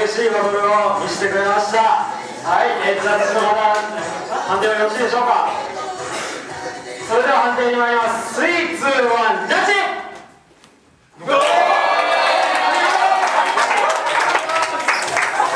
激しいバトルを見せてくれました。はい、ジャッジの方、判定はよろしいでしょうか。それでは判定に参ります。3、2、1、ジャッジ。